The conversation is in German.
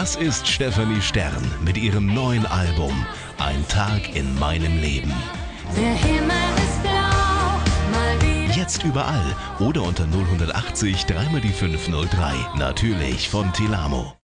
Das ist Stefanie Stern mit ihrem neuen Album Ein Tag in meinem Leben. Der Himmel ist blau, mal wieder. Jetzt überall oder unter 080 3 mal die 503. Natürlich von Tilamo.